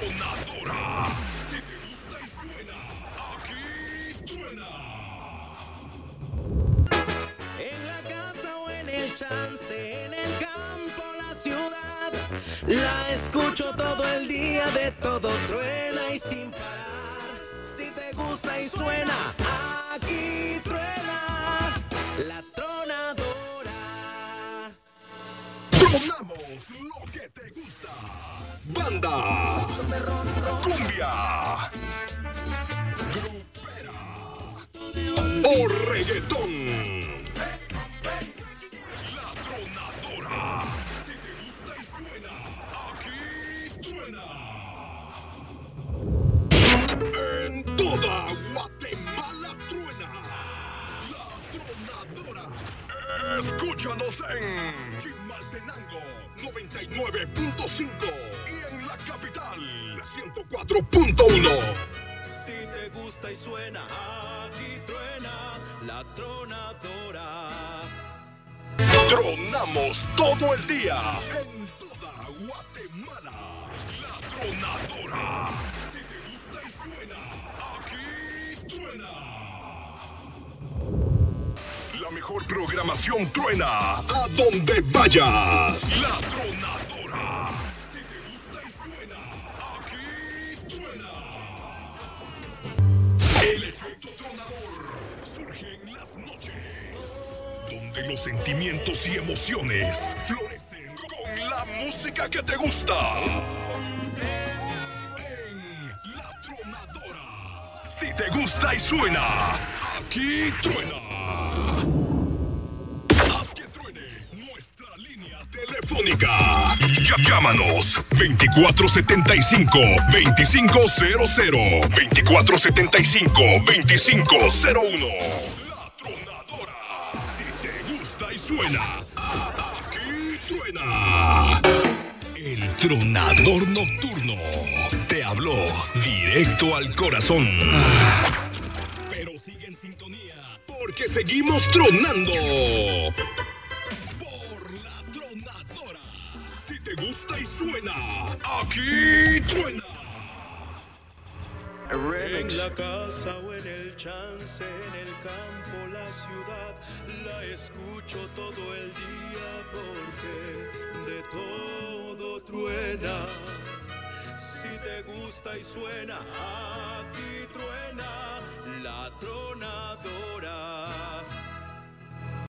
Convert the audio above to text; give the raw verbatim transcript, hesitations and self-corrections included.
tronadora. Si te gusta y suena, aquí truena. En la casa o en el chance, en el campo, la ciudad, la escucho todo el día, de todo truena y sin parar. Si te gusta y suena, aquí truena la tronadora. Tronamos lo que te gusta. Banda, cumbia, grupera o reggaetón. La tronadora. Si te gusta y suena, aquí truena. En toda Guatemala truena. La tronadora. Escúchanos en Chimaltenango noventa y nueve punto cinco y en la capital ciento cuatro punto uno. Si te gusta y suena, aquí truena la tronadora. Tronamos todo el día en toda Guatemala. La tronadora. Si te gusta y suena, aquí truena. La mejor programación truena a donde vayas. La tronadora. Si te gusta y suena, aquí truena. El efecto tronador surge en las noches, donde los sentimientos y emociones florecen con la música que te gusta. En La Tronadora. Si te gusta y suena, aquí truena. Haz que truene nuestra línea telefónica. Ya- Llámanos veinticuatro setenta y cinco, veinticinco cero cero, veinticuatro setenta y cinco, veinticinco cero uno. La Tronadora. Si te gusta y suena, aquí truena. El tronador nocturno te habló directo al corazón. Pero sigue en sintonía, porque seguimos tronando. Por La Tronadora. Si te gusta y suena, aquí truena. En la casa o en el chance, en el campo, la ciudad, la escucho todo el día porque de todo truena. Si te gusta y suena,